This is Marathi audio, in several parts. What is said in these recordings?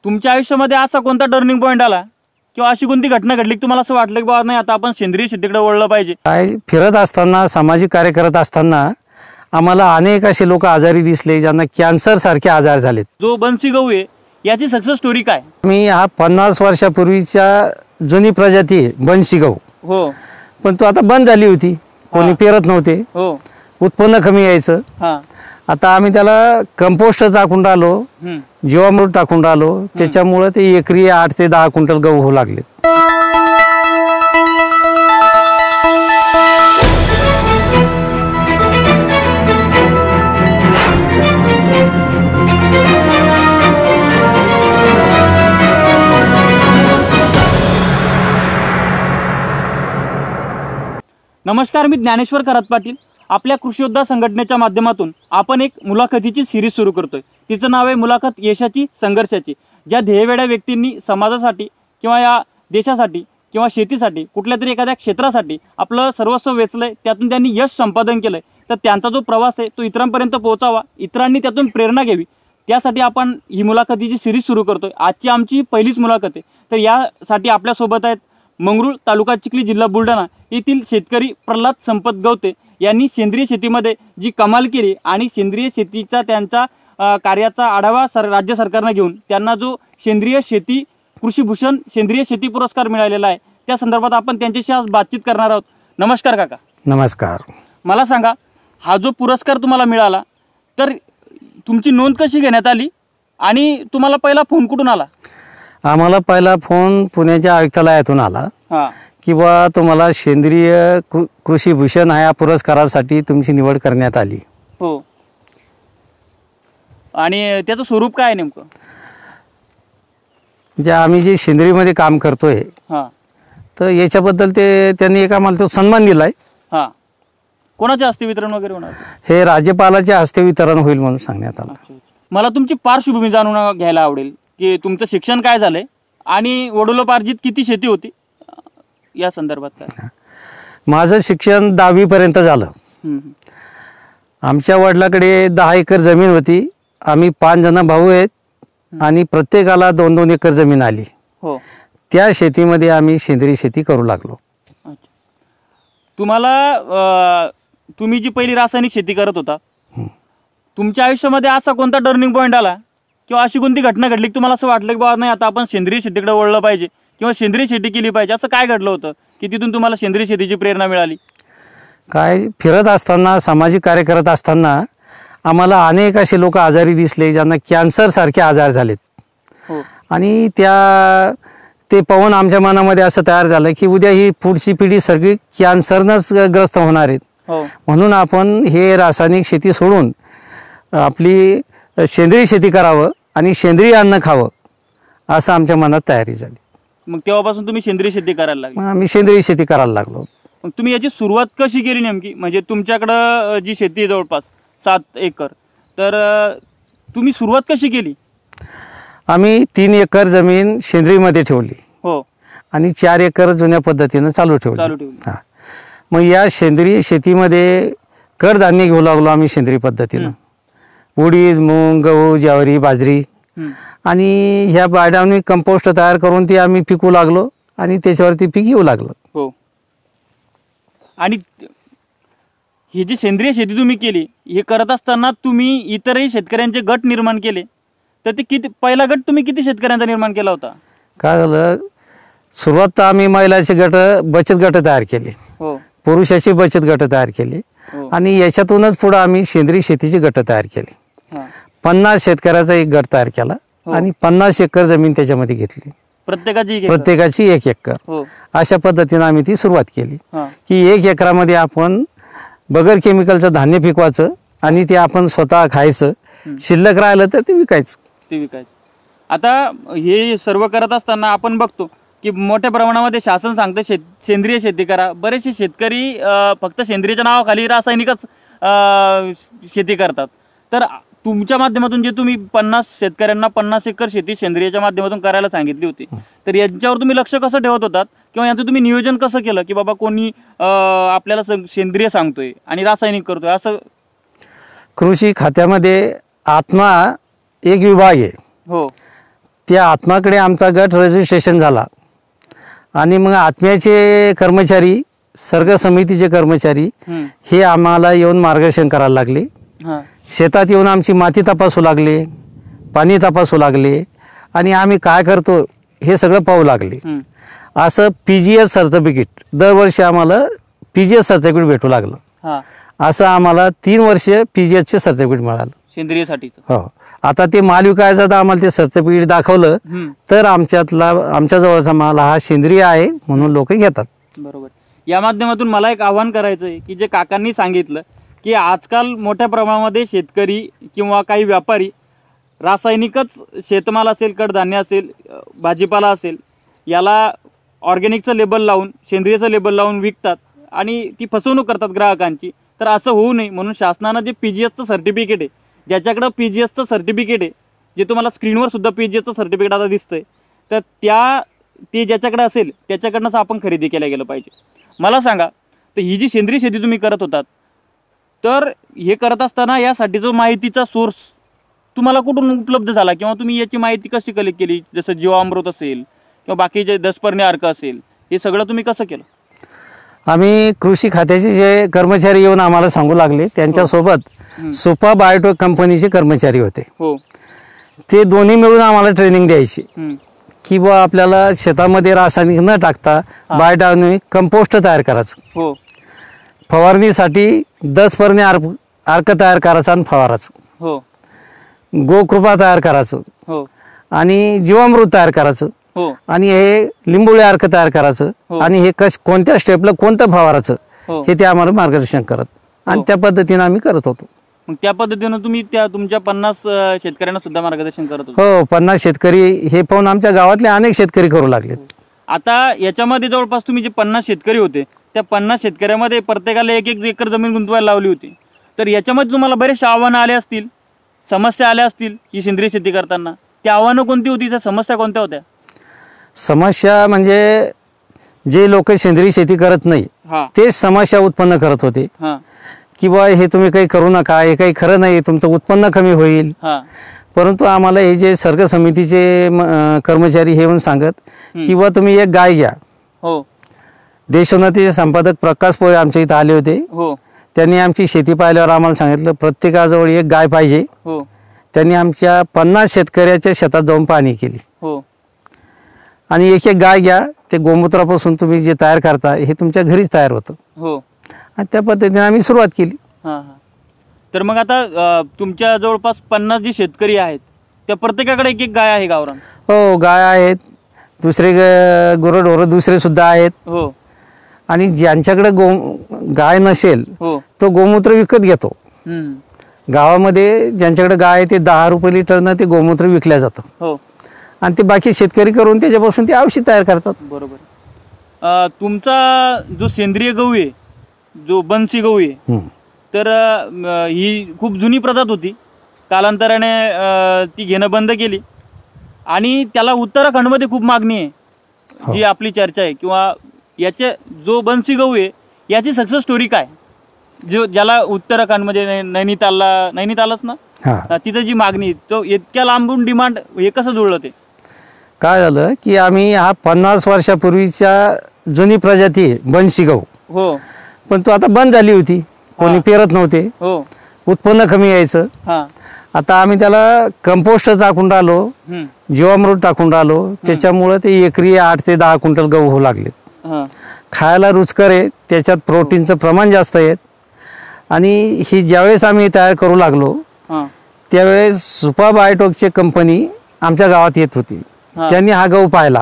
तुमच्या आयुष्यामध्ये असा कोणता टर्निंग पॉईंट आला किंवा अशी कोणती घटना घडली की तुम्हाला असं वाटलं की बाबा नाही आता आपण सेंद्रिय शेतीकडे वळलं पाहिजे? काय फिरत असताना सामाजिक कार्य करत असताना आम्हाला अनेक असे लोक आजारी दिसले ज्यांना कॅन्सर सारखे आजार झालेत. जो बन्सी गहू आहे याची सक्सेस स्टोरी काय? मी हा 50 वर्षापूर्वीच्या जुनी प्रजाती आहे बन्सी गहू. हो. पण तो आता बंद झाली होती, कोणी पेरत नव्हते, हो. उत्पन्न कमी यायचं. हां. आता आम्ही त्याला कंपोस्ट टाकून राहिलो, जीवामृत टाकून राहिलो, त्याच्यामुळे ते एकरी 8 ते 10 क्विंटल गहू होऊ लागले. नमस्कार, मी ज्ञानेश्वर खरात पाटील. आपल्या कृषी योद्धा संघटनेच्या माध्यमातून आपण एक मुलाखतीची सिरीज सुरू करतोय. तिचं नाव आहे मुलाखत यशाची संघर्षाची. ज्या ध्येयवेड्या व्यक्तींनी समाजासाठी किंवा या देशासाठी किंवा शेतीसाठी कुठल्या तरी एखाद्या क्षेत्रासाठी आपलं सर्वस्व वेचलंय, त्यातून त्यांनी यश संपादन केलंय, तर त्यांचा जो प्रवास आहे तो इतरांपर्यंत पोहोचावा, इतरांनी त्यातून प्रेरणा घ्यावी, त्यासाठी आपण ही मुलाखतीची सिरीज सुरू करतोय. आजची आमची पहिलीच मुलाखत आहे. तर यासाठी आपल्यासोबत आहेत मंगरुळ, तालुका चिखली, जिल्हा बुलढाणा येथील शेतकरी प्रल्हाद संपत गवते यांनी सेंद्रिय शेतीमध्ये जी कमाल केली आणि सेंद्रिय शेतीचा त्यांचा कार्याचा आढावा राज्य सरकारने घेऊन त्यांना जो सेंद्रिय शेती कृषीभूषण सेंद्रिय शेती पुरस्कार मिळालेला आहे, त्या संदर्भात आपण त्यांच्याशी आज बातचीत करणार आहोत. नमस्कार काका. नमस्कार. मला सांगा, हा जो पुरस्कार तुम्हाला मिळाला तर तुमची नोंद कशी घेण्यात आली आणि तुम्हाला पहिला फोन कुठून आला? आम्हाला पहिला फोन पुण्याच्या आयुक्तालयातून आला की बा तुम्हाला सेंद्रिय कृषीभूषण या पुरस्कारासाठी तुमची निवड करण्यात आली. हो. आणि त्याचं स्वरूप काय आहे नेमकं? जे आम्ही जे सेंद्रियमध्ये काम करतोय तर याच्याबद्दल त्यांनी एक आम्हाला तो सन्मान दिलाय. हां. कोणाच्या हस्ते वितरण वगैरे होणार? हे राज्यपालाच्या हस्ते वितरण होईल म्हणून सांगण्यात आलं. मला तुमची पार्श्वभूमी जाणून घ्यायला आवडेल की तुमचं शिक्षण काय झालंय आणि वडिलोपार्जित किती शेती होती या संदर्भात काय? माझं शिक्षण 10वी पर्यंत झालं. आमच्या वडिलांकडे 10 एकर जमीन होती. आम्ही 5 जण भाऊ आहेत आणि प्रत्येकाला 2-2 एकर जमीन आली. हो. त्या शेतीमध्ये आम्ही सेंद्रिय शेती करू लागलो. तुम्हाला तुम्ही जी पहिली रासायनिक शेती करत होता, तुमच्या आयुष्यामध्ये असा कोणता टर्निंग पॉईंट आला किंवा अशी कोणती घटना घडली की तुम्हाला असं वाटलं की बाबा नाही आता आपण सेंद्रिय शेतीकडे वळलं पाहिजे किंवा सेंद्रिय शेती केली पाहिजे? असं काय घडलं होतं की तिथून तुम्हाला सेंद्रिय शेतीची प्रेरणा मिळाली? काय फिरत असताना सामाजिक कार्य करत असताना आम्हाला अनेक असे लोक आजारी दिसले ज्यांना कॅन्सर सारखे आजार झालेत. हो. आणि ते पाहून आमच्या मनामध्ये असं तयार झालं की उद्या ही पुढची पिढी सगळी कॅन्सरनंच ग्रस्त होणार आहेत. हो. म्हणून आपण हे रासायनिक शेती सोडून आपली सेंद्रिय शेती करावं आणि सेंद्रिय अन्न खावं असं आमच्या मनात तयारी झाली. मग तेव्हापासून तुम्ही सेंद्रिय शेती करायला लागले? मग आम्ही सेंद्रिय शेती करायला लागलो. मग तुम्ही याची सुरुवात कशी केली नेमकी? म्हणजे तुमच्याकडं जी शेती आहे जवळपास 7 एकर, तर तुम्ही सुरुवात कशी केली? आम्ही 3 एकर जमीन सेंद्रियमध्ये ठेवली. हो. आणि 4 एकर जुन्या पद्धतीनं चालू ठेवली. हां. मग या सेंद्रिय शेतीमध्ये कडधान्य घेऊ लागलो आम्ही सेंद्रिय पद्धतीनं. उडीद, मूग, गहू, ज्वारी, बाजरी आणि ह्या बाड्याने कंपोस्ट तयार करून ती आम्ही पिकू लागलो आणि त्याच्यावरती पीक येऊ लागलं. हो. आणि ही जी सेंद्रिय शेती तुम्ही केली, हे करत असताना तुम्ही इतरही शेतकऱ्यांचे गट निर्माण केले, तर ते किती, पहिला गट तुम्ही किती शेतकऱ्यांचा निर्माण केला होता? काय झालं, सुरुवात तर आम्ही महिलाचे गट, बचत गट तयार केले. हो. पुरुषाचे बचत गट तयार केले. हो. आणि याच्यातूनच पुढे आम्ही सेंद्रिय शेतीचे गट तयार केले. 50 शेतकऱ्याचा एक गट तयार केला. हो. आणि 50 एकर जमीन त्याच्यामध्ये घेतली. प्रत्येकाची 1 एकर. हो. अशा पद्धतीने आम्ही ती सुरुवात केली की 1 एकरामध्ये आपण बगर केमिकलचं धान्य पिकवायचं आणि ते आपण स्वतः खायचं. शिल्लक राहिलं तर ते विकायचं. आता हे सर्व करत असताना आपण बघतो की मोठ्या प्रमाणामध्ये शासन सांगतं सेंद्रिय शेती करा. बरेचसे शेतकरी फक्त सेंद्रियच्या नावाखाली रासायनिकच शेती करतात. तर तुमच्या माध्यमातून जे तुम्ही 50 शेतकऱ्यांना 50 एकर शेती सेंद्रियच्या माध्यमातून करायला सांगितली होती, तर यांच्यावर तुम्ही लक्ष कसं ठेवत होतात किंवा यांचं तुम्ही नियोजन कसं केलं की बाबा कोणी आपल्याला सेंद्रिय सांगतोय आणि रासायनिक करतोय असं? कृषी खात्यामध्ये आत्मा एक विभाग आहे. हो. त्या आत्माकडे आमचा गट रजिस्ट्रेशन झाला आणि मग आत्म्याचे कर्मचारी, सर्ग समितीचे कर्मचारी हे आम्हाला येऊन मार्गदर्शन करायला लागले. शेतात येऊन आमची माती तपासू लागले, पाणी तपासू लागले आणि आम्ही काय करतो हे सगळं पाहू लागले. असं PGS सर्टिफिकेट दरवर्षी आम्हाला PGS सर्टिफिकेट भेटू लागलं. असं आम्हाला 3 वर्ष PGSचे सर्टिफिकेट मिळालं सेंद्रियसाठीचं. हो. आता ते माल विकायचा तर आम्हाला ते सर्टिफिकेट दाखवलं तर आमच्या जवळचा माल हा सेंद्रिय आहे म्हणून लोक घेतात. बरोबर. या माध्यमातून मला एक आव्हान करायचं आहे की जे काकांनी सांगितलं की आजकाल मोठ्या प्रमाणामध्ये शेतकरी किंवा काही व्यापारी रासायनिकच शेतमाल असेल, कडधान्य असेल, भाजीपाला असेल, याला ऑर्गॅनिकचं लेबल लावून, सेंद्रियचं लेबल लावून विकतात आणि ती फसवणूक करतात ग्राहकांची. तर असं होऊ नये म्हणून शासनानं जे PGSचं सर्टिफिकेट आहे, ज्याच्याकडं PGSचं सर्टिफिकेट आहे, जे तुम्हाला स्क्रीनवर सुद्धा PGSचं सर्टिफिकेट आता दिसतंय, तर ते ज्याच्याकडे असेल त्याच्याकडनंच आपण खरेदी केल्या गेलं पाहिजे. मला सांगा, तर ही जी सेंद्रिय शेती तुम्ही करत होतात, तर हे करत असताना यासाठी जो माहितीचा सोर्स तुम्हाला कुठून उपलब्ध झाला किंवा तुम्ही याची माहिती कशी कलेक्ट केली? जसं जीवामृत असेल किंवा बाकीचे 10 अर्क असेल, हे सगळं तुम्ही कसं केलं? आम्ही कृषी खात्याचे जे कर्मचारी येऊन आम्हाला सांगू लागले, त्यांच्यासोबत सुपा बायोटेक कंपनीचे कर्मचारी होते. हो. ते दोन्ही मिळून आम्हाला ट्रेनिंग द्यायची की बा आपल्याला शेतामध्ये रासायनिक न टाकता बायोडायनमिक कंपोस्ट तयार करायचं. हो. फवारणीसाठी 10 अर्क तयार करायचं आणि फवारायचं. हो. गोकृपा तयार करायचं. हो. आणि जीवामृत तयार करायचं. हो. आणि हे लिंबोळी अर्क तयार करायचं. आणि हे कोणत्या स्टेपला कोणतं फवारायचं हे ते आम्हाला मार्गदर्शन करत आणि त्या पद्धतीने आम्ही करत होतो. मग त्या पद्धतीनं तुम्ही तुमच्या 50 शेतकऱ्यांना सुद्धा मार्गदर्शन करत होतो? हो. 50 शेतकरी हे पाहून आमच्या गावातले अनेक शेतकरी करू लागले. आता याच्यामध्ये जवळपास तुम्ही जे 50 शेतकरी होते, त्या 50 शेतकऱ्यामध्ये प्रत्येकाला 1-1 एकर जमीन गुंतवायला लावली होती. तर याच्यामध्ये तुम्हाला बरेचसे आव्हानं आले असतील, समस्या आल्या असतील ही सेंद्रिय शेती करताना. ती आव्हानं कोणती होती, त्या समस्या कोणत्या होत्या? समस्या म्हणजे जे लोक सेंद्रिय शेती करत नाही तेच समस्या उत्पन्न करत होते की बा हे तुम्ही काही करू नका, हे काही खरं नाही, तुमचं उत्पन्न कमी होईल. परंतु आम्हाला हे जे सर्ग समितीचे कर्मचारी हे येऊन सांगत की बा तुम्ही एक गाय घ्या. हो. देशोन्नतीचे संपादक प्रकाश पोळे आमच्या इथं आले होते. हो. त्यांनी आमची शेती पाहिल्यावर आम्हाला सांगितलं प्रत्येकाजवळ एक गाय पाहिजे. हो. त्यांनी आमच्या 50 शेतकऱ्याच्या शेतात जाऊन पाहणी केली. हो. आणि एक गाय घ्या, ते गोमूत्रापासून तुम्ही जे तयार करता हे तुमच्या घरीच तयार होतं. हो. आणि त्या पद्धतीने आम्ही सुरुवात केली. तर मग आता तुमच्या जवळपास 50 जे शेतकरी आहेत त्या प्रत्येकाकडे 1-1 गाय आहे गावरान? हो. गाय आहेत, दुसरे गुरंढोरं दुसरे सुद्धा आहेत. हो. आणि ज्यांच्याकडे गाय नसेल तो गोमूत्र विकत घेतो. गावामध्ये ज्यांच्याकडे गाय आहे ते 10 रुपये लिटरनं ते गोमूत्र विकल्या जातं. हो. आणि ते बाकी शेतकरी करून त्याच्यापासून ते औषध तयार करतात. बरोबर. तुमचा जो सेंद्रिय गहू आहे, जो बनसी गहू आहे, तर ही खूप जुनी प्रजात होती. कालांतराने ती घेणं बंद केली आणि त्याला उत्तराखंडमध्ये खूप मागणी आहे, जी आपली चर्चा आहे. किंवा याचे जो बनसी गहू आहे याची सक्सेस स्टोरी काय, ज्याला उत्तराखंडमध्ये नैनितालच ना, तिथं जी मागणी, तो इतक्या लांबून डिमांड, हे कसं जुळलं? ते काय झालं की आम्ही हा 50 वर्षापूर्वीच्या जुनी प्रजाती आहे बनसी गहू. हो. पण तो आता बंद झाली होती, कोणी पेरत नव्हते. हो. उत्पन्न कमी यायचं. आता आम्ही त्याला कंपोस्ट टाकून राहिलो, जीवामृत टाकून राहिलो, त्याच्यामुळं ते एकरी 8 ते 10 क्विंटल गहू होऊ लागले. खायला रुचकर आहे, त्याच्यात प्रोटीनचं प्रमाण जास्त आहे. आणि ही ज्यावेळेस आम्ही तयार करू लागलो त्यावेळेस सुपा बायोटेकची कंपनी आमच्या गावात येत होती. त्यांनी हा गहू पाहिला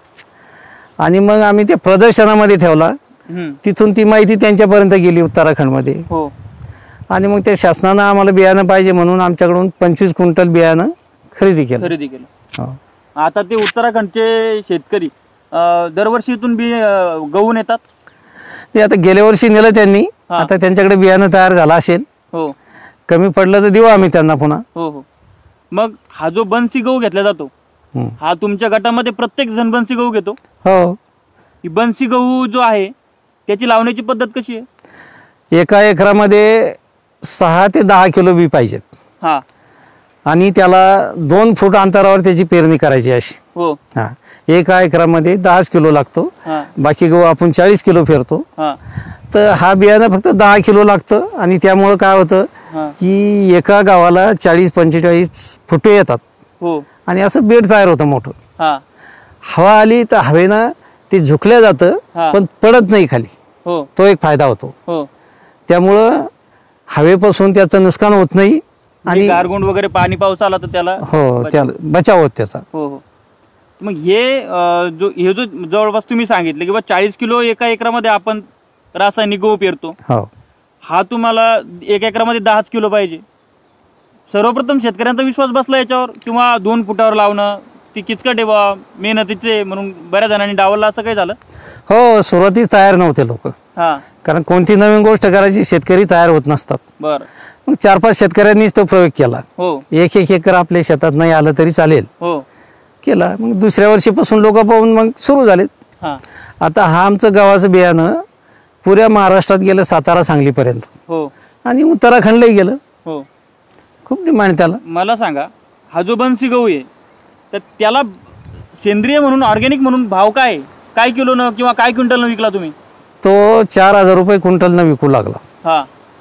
आणि मग आम्ही ते प्रदर्शनामध्ये ठेवला. तिथून ती माहिती त्यांच्यापर्यंत गेली उत्तराखंडमध्ये. आणि मग त्या शासनानं आम्हाला बियाणं पाहिजे म्हणून आमच्याकडून 25 क्विंटल बियाणं खरेदी केलं. आता ते उत्तराखंडचे शेतकरी दरवर्षी इथून गहू नेतात. ते आता गेल्या वर्षी नेलं त्यांनी. आता त्यांच्याकडे बियाणं तयार झालं असेल. हो. कमी पडलं तर देऊ आम्ही त्यांना पुन्हा. हो. हो. मग हा जो बनसी गहू घेतला जातो, हा तुमच्या गटामध्ये प्रत्येक जण बनसी गहू घेतो? हो. ही बनसी गहू जो आहे त्याची लावण्याची पद्धत कशी आहे? एका एकरामध्ये 6 ते 10 किलो बी पाहिजेत. आणि त्याला 2 फूट अंतरावर त्याची पेरणी करायची अशी. हो. हा, 1 एकरामध्ये 10 किलो लागतो. हा. बाकी गहू आपण 40 किलो पेरतो. हा. तर हा बियाणं फक्त 10 किलो लागतं. आणि त्यामुळं काय होतं हा. की एका गावाला 40-45 फुटे येतात. हो. आणि असं बेड तयार होतं मोठं. हा. हवा आली तर हवेनं ते झुकल्या जातं, हा. पण पडत नाही खाली. हो. तो एक फायदा होतो. हो. त्यामुळं हवेपासून त्याचं नुकसान होत नाही. आणि गारगुंड वगैरे पाणी पाऊस आला तर त्याला हो, त्याला बचाव होत त्याचा. हो. हो. मग हे जो जवळपास तुम्ही सांगितलं की 40 किलो एका एकरामध्ये आपण रासायनिक गहू पेरतो. हो. हा तुम्हाला 1 एकरामध्ये 10 किलो पाहिजे. सर्वप्रथम शेतकऱ्यांचा विश्वास बसला याच्यावर, किंवा 2 फुटावर लावणं ती किचकट आहे मेहनतीचे म्हणून बऱ्याच जणांनी डावलला, असं काही झालं? हो, सुरुवातीस तयार नव्हते लोक. हा. कारण कोणती नवीन गोष्ट करायची शेतकरी तयार होत नसतात. बरं. मग 4-5 शेतकऱ्यांनीच तो प्रयोग केला. हो. 1 एकर आपल्या शेतात नाही आलं तरी चालेल हो. केला. मग दुसऱ्या वर्षीपासून लोक पाहून मग सुरू झालेत. हा. आता हा आमचं गव्हाचं बियाणं पुऱ्या महाराष्ट्रात गेलं, सातारा सांगलीपर्यंत. हो. आणि उत्तराखंडलाही गेलं. हो. खूप डिमांड त्याला. मला सांगा, हा जो बनसी गहू आहे तर त्याला सेंद्रिय म्हणून, ऑर्गॅनिक म्हणून भाव काय आहे? काय किलोनं किंवा काय क्विंटलनं विकला तुम्ही? तो 4,000 रुपये क्विंटलनं विकू लागला. हा.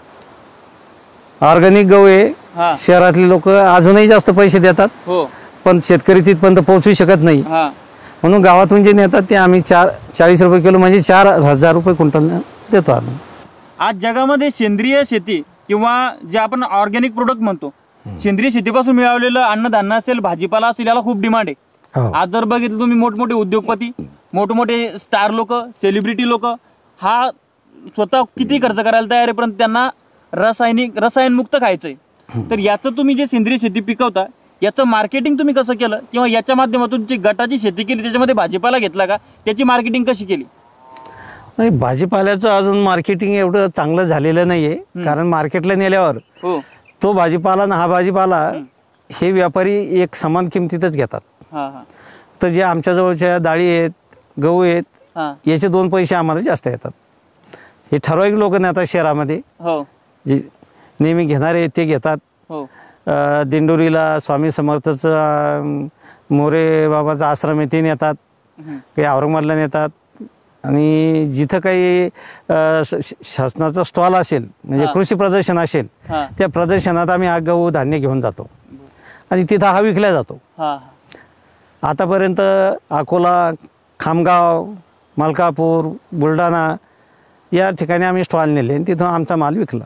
ऑर्गॅनिक गहू आहे. हा. शहरातले लोक अजूनही जास्त पैसे देतात. हो. पण शेतकरी तिथपर्यंत पोहोचू शकत नाही. हा. म्हणून गावातून जे नेतात ते आम्ही 40 रुपये किलो म्हणजे 4,000 रुपये क्विंटलनं देतो आम्ही. आज जगामध्ये सेंद्रिय शेती किंवा जे आपण ऑर्गॅनिक प्रोडक्ट म्हणतो, सेंद्रिय शेतीपासून मिळवलेलं अन्नधान्य असेल, भाजीपाला असेल, याला खूप डिमांड आहे. हो. आज जर बघितलं तुम्ही, मोठमोठे उद्योगपती, मोठमोठे स्टार लोक, सेलिब्रिटी लोक, हा स्वतः किती खर्च करायला तयार आहे, परंतु त्यांना रसायनमुक्त खायचंय. तर याचं तुम्ही जे सेंद्रिय शेती पिकवता याचं मार्केटिंग तुम्ही कसं केलं, किंवा याच्या माध्यमातून जी गटाची शेती केली त्याच्यामध्ये भाजीपाला घेतला का, त्याची मार्केटिंग कशी केली? नाही, भाजीपाल्याचं अजून मार्केटिंग एवढं चांगलं झालेलं नाहीये. कारण मार्केटला नेल्यावर हो. तो भाजीपाला ना हा भाजीपाला हे व्यापारी एक समान किमतीतच घेतात. हा. हा. तर जे आमच्या जवळच्या डाळी आहेत, गहू आहेत, हा. याचे 2 पैसे आम्हाला जास्त येतात. हे ठराविक लोक नेतात शहरामध्ये, हो. जे नेहमी घेणारे आहेत ते घेतात. हो. दिंडोरीला स्वामी समर्थचं मोरे बाबाचा आश्रम आहे ते नेतात. काही औरंगाबादला नेतात. आणि जिथं काही शासनाचा स्टॉल असेल, म्हणजे कृषी प्रदर्शन असेल, त्या प्रदर्शनात आम्ही हा गहू धान्य घेऊन जातो आणि तिथं हा विकला जातो. आतापर्यंत अकोला, खामगाव, मलकापूर, बुलढाणा या ठिकाणी आम्ही स्टॉल नेले आणि तिथं आमचा माल विकला.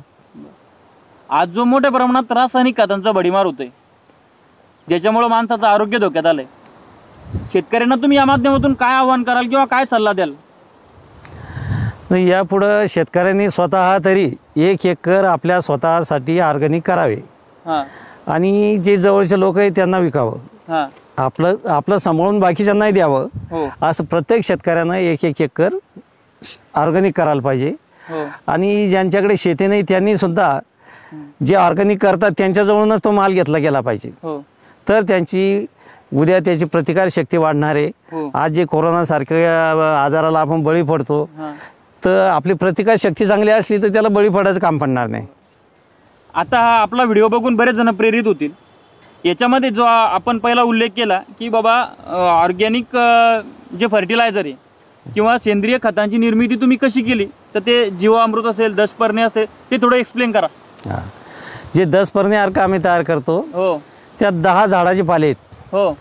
आज जो मोठ्या प्रमाणात रासायनिक खतांचा भडीमार होतोय, ज्याच्यामुळे माणसाचं आरोग्य धोक्यात आलंय, शेतकऱ्यांना तुम्ही या माध्यमातून काय आव्हान कराल किंवा काय सल्ला द्याल? नाही, यापुढं शेतकऱ्यांनी स्वतः तरी 1 एकर आपल्या स्वतःसाठी ऑर्गॅनिक करावे. आणि जे जवळचे लोक आहेत त्यांना विकावं. आपलं सांभाळून बाकीच्यांनाही द्यावं. असं प्रत्येक शेतकऱ्यांना 1 एकर ऑर्गॅनिक करायला पाहिजे. आणि ज्यांच्याकडे शेती नाही त्यांनी सुद्धा जे ऑर्गॅनिक करतात त्यांच्याजवळूनच तो माल घेतला गेला पाहिजे. तर त्यांची उद्या त्याची प्रतिकारशक्ती वाढणार आहे. आज जे कोरोनासारख्या आजाराला आपण बळी पडतो, तर आपली प्रतिकारशक्ती चांगली असली तर त्याला बळी पडायचं काम पडणार नाही. आता हा आपला व्हिडिओ बघून बरेच जण प्रेरित होतील. याच्यामध्ये जो आपण पहिला उल्लेख केला की बाबा ऑर्गॅनिक जे फर्टिलायझर आहे किंवा सेंद्रिय खतांची निर्मिती तुम्ही कशी केली, तर ते जीवामृत असेल, 10 पर्णी असेल, ते थोडं एक्सप्लेन करा. जे 10 पर्णी अर्क आम्ही तयार करतो, हो, त्यात 10 झाडाची पाले आहेत. हो.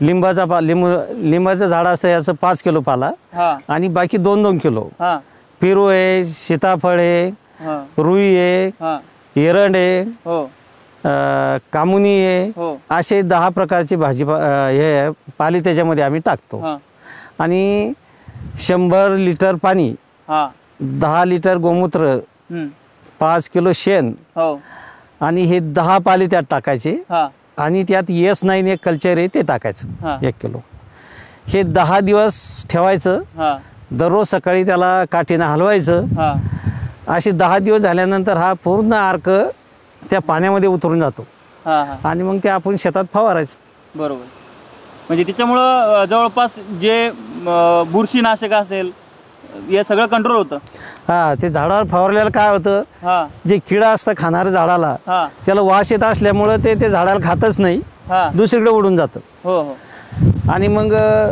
लिंबाचं झाड असतं याचं 5 किलो पाला आणि बाकी 2-2 किलो. पेरू आहे, सीताफळ आहे, रुई आहे, एरंड आहे, कामुनी आहे, असे 10 प्रकारचे हे पाली त्याच्यामध्ये आम्ही टाकतो. आणि 100 लिटर पाणी, 10 लिटर गोमूत्र, 5 किलो शेण आणि हे 10 पाली त्यात टाकायचे. आणि त्यात S9 एक कल्चर आहे ते टाकायचं 1 किलो. हे 10 दिवस ठेवायचं. दररोज सकाळी त्याला काठीनं हलवायचं. असे 10 दिवस झाल्यानंतर हा पूर्ण अर्क त्या पाण्यामध्ये उतरून जातो आणि मग ते आपण शेतात फवारायचं. बरोबर. म्हणजे त्याच्यामुळं जवळपास जे बुरशीनाशक असेल हे सगळं कंट्रोल होतं. हा ते झाडावर फवारल्याला काय होतं, हा जे किडा असतं खाणारं झाडाला हा त्याला वास येत असल्यामुळं ते झाडाला खातच नाही, हा दुसरीकडे उडून जातं हो हो आणि मग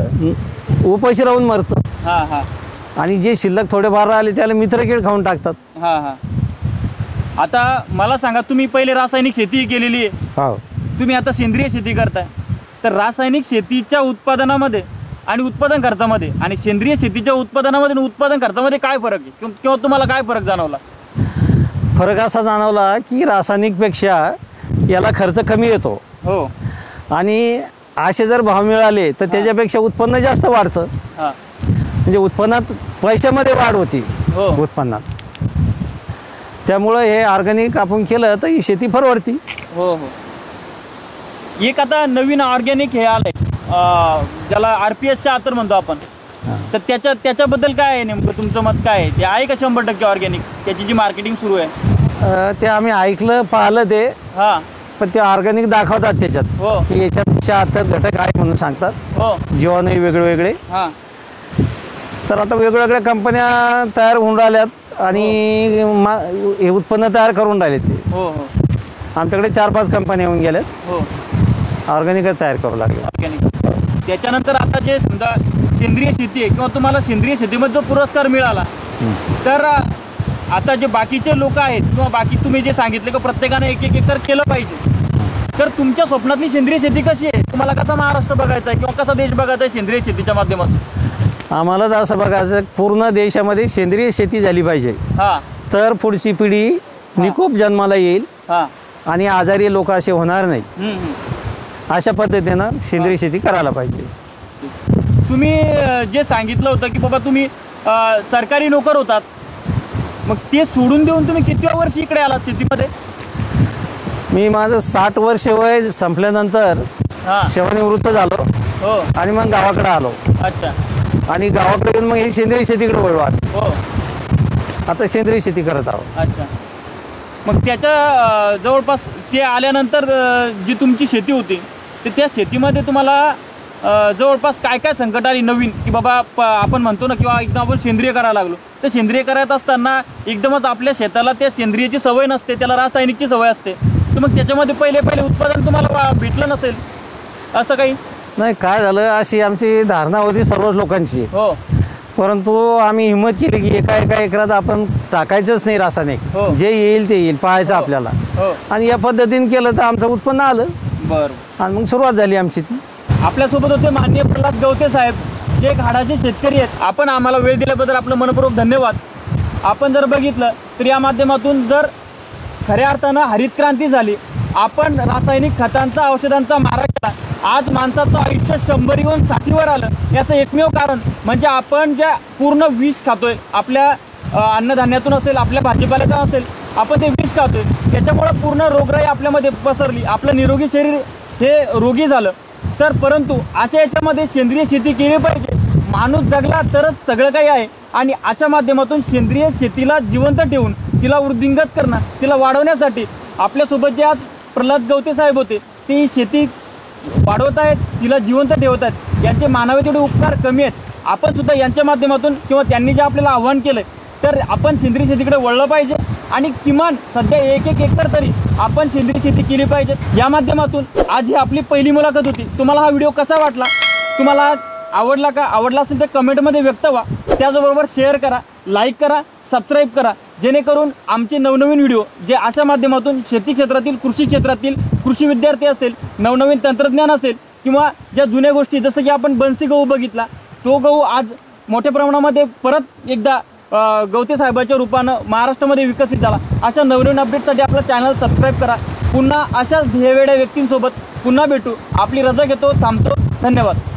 उपाशी राहून मरतं. हा हा आणि जे शिल्लक थोडेफार राहिले त्याला मित्रकीड खाऊन टाकतात. हा हा आता मला सांगा, तुम्ही पहिले रासायनिक शेती केलेली आहे, हो तुम्ही आता सेंद्रिय शेती करताय, तर रासायनिक शेतीच्या उत्पादनामध्ये आणि उत्पादन खर्चामध्ये आणि सेंद्रिय शेतीच्या उत्पादनामध्ये आणि उत्पादन खर्चामध्ये काय फरक आहे, किंवा तुम्हाला काय फरक जाणवला? फरक असा जाणवला की रासायनिकपेक्षा याला खर्च कमी येतो हो आणि असे जर भाव मिळाले तर त्याच्यापेक्षा उत्पन्न जास्त वाढतं. हा म्हणजे उत्पन्नात पैशामध्ये वाढ होती हो उत्पन्नात. त्यामुळं हे ऑर्गॅनिक आपण केलं तर ही शेती परवडती. हो हो एक आता नवीन ऑर्गॅनिक हे आलंय, ज्याला RPS 76 म्हणतो आपण, तर त्याच्याबद्दल काय आहे नेमकं, तुमचं मत काय आहे? ते आहे का 100% ऑर्गॅनिक? त्याची जी मार्केटिंग सुरू आहे ते आम्ही ऐकलं पाहिलं ते, हा पण ते ऑर्गॅनिक दाखवतात त्याच्यात हो की याच्यात 76 घटक आहे म्हणून सांगतात, हो जीवाणूही वेगळे वेगळे. हा तर आता वेगवेगळ्या कंपन्या तयार होऊन राहिल्यात आणि हे उत्पन्न तयार करून राहिले ते. हो हो आमच्याकडे 4-5 कंपन्या येऊन गेल्यात, हो ऑर्गॅनिकच तयार करू लागले. ऑर्गॅनिक. त्याच्यानंतर आता जे समजा सेंद्रिय शेती आहे, किंवा तुम्हाला सेंद्रिय शेतीमध्ये जो पुरस्कार मिळाला, तर आता जे बाकीचे लोक आहेत किंवा बाकी तुम्ही जे सांगितले की प्रत्येकाने एक एकर केलं पाहिजे, तर तुमच्या स्वप्नातली सेंद्रिय शेती कशी आहे? तुम्हाला कसा महाराष्ट्र बघायचा आहे किंवा कसा देश बघायचा आहे सेंद्रिय शेतीच्या माध्यमातून? आम्हाला तर असं बघायचं पूर्ण देशामध्ये सेंद्रिय शेती झाली पाहिजे, हा तर पुढची पिढी निकोप जन्माला येईल हा आणि आजारी लोक असे होणार नाही. अशा पद्धतीनं सेंद्रिय शेती करायला पाहिजे. तुम्ही जे सांगितलं होतं की बाबा तुम्ही सरकारी नोकर होतात, मग ते सोडून देऊन तुम्ही किती वर्ष इकडे आलात शेतीमध्ये? मी माझं 60 वर्ष वय संपल्यानंतर हा सेवानिवृत्त झालो हो आणि मग गावाकडे आलो अच्छा आणि गावाकडे येऊन मग ही सेंद्रिय शेतीकडे वळलो. हो आता सेंद्रिय शेती करत आहोत. अच्छा, मग त्याच्या जवळपास ते आल्यानंतर जी तुमची शेती होती, तर त्या शेतीमध्ये तुम्हाला जवळपास काय काय संकट आली नवीन, की बाबा आपण म्हणतो ना किंवा एकदम आपण सेंद्रिय करायला लागलो, तर सेंद्रिय करत असताना एकदमच आपल्या शेताला त्या सेंद्रियची सवय नसते, त्याला रासायनिकची सवय असते, तर मग त्याच्यामध्ये पहिले उत्पादन तुम्हाला भेटलं नसेल असं काही? नाही, काय झालं अशी आमची धारणा होती सर्वच लोकांची, हो परंतु आम्ही हिंमत केली की एका एकरात आपण टाकायचंच नाही रासायनिक, हो. जे येईल ते येईल पाहायचं आपल्याला, हो आणि या पद्धतीने केलं तर आमचं उत्पन्न आलं बरं. आणि मग सुरुवात झाली आमची ती. आपल्यासोबत होते माननीय प्रल्हाद गवते साहेब, जे एक हाडाचे शेतकरी आहेत. आपण आम्हाला वेळ दिल्याबद्दल आपलं मनपूर्वक धन्यवाद. आपण जर बघितलं तर या माध्यमातून जर खऱ्या अर्थानं हरित क्रांती झाली, आपण रासायनिक खतांचा औषधांचा मारा केला, आज माणसाचं आयुष्य 100 येऊन 60वर आलं, याचं एकमेव कारण म्हणजे आपण ज्या पूर्ण विष खातोय, आपल्या अन्नधान्यातून असेल, आपल्या भाजीपाल्यातून असेल, आपण ते विष खातोय, त्याच्यामुळं पूर्ण रोगराई आपल्यामध्ये पसरली, आपलं निरोगी शरीर हे रोगी झालं. तर परंतु अशा याच्यामध्ये सेंद्रिय शेती केली पाहिजे. माणूस जगला तरच सगळं काही आहे, आणि अशा माध्यमातून सेंद्रिय शेतीला जिवंत ठेवून तिला वृद्धिंगत करणं, तिला वाढवण्यासाठी आपल्यासोबत जे आज प्रल्हाद गवते साहेब होते, ते ही शेती वाढवत आहेत, तिला जिवंत ठेवत आहेत. यांचे मानावे तेवढे उपकार कमी आहेत. आपण सुद्धा यांच्या माध्यमातून किंवा त्यांनी जे आपल्याला आव्हान केलं, तर आपण सेंद्रिय शेतीकडे वळलं पाहिजे आणि किमान सध्या 1 एकर तरी आपण सेंद्रिय शेती केली पाहिजे. या माध्यमातून आज ही आपली पहिली मुलाखत होती. तुम्हाला हा व्हिडिओ कसा वाटला? तुम्हाला आवडला का? आवडला असेल तर कमेंटमध्ये व्यक्त व्हा. त्याचबरोबर शेअर करा, लाईक करा, सबस्क्राईब करा, जेणेकरून आमचे नवनवीन व्हिडिओ जे अशा माध्यमातून शेती क्षेत्रातील, कृषी क्षेत्रातील कृषी विद्यार्थी असेल, नवनवीन तंत्रज्ञान असेल, किंवा ज्या जुन्या गोष्टी, जसं की आपण बन्सी गहू बघितला, तो गहू आज मोठ्या प्रमाणामध्ये परत एकदा गवते साहेबाच्या रूपानं महाराष्ट्रामध्ये विकसित झाला. अशा नवनवीन अपडेटसाठी आपलं चॅनल सबस्क्राईब करा. पुन्हा अशाच ध्येयवेड्या व्यक्तींसोबत पुन्हा भेटू. आपली रजा घेतो, थांबतो. धन्यवाद.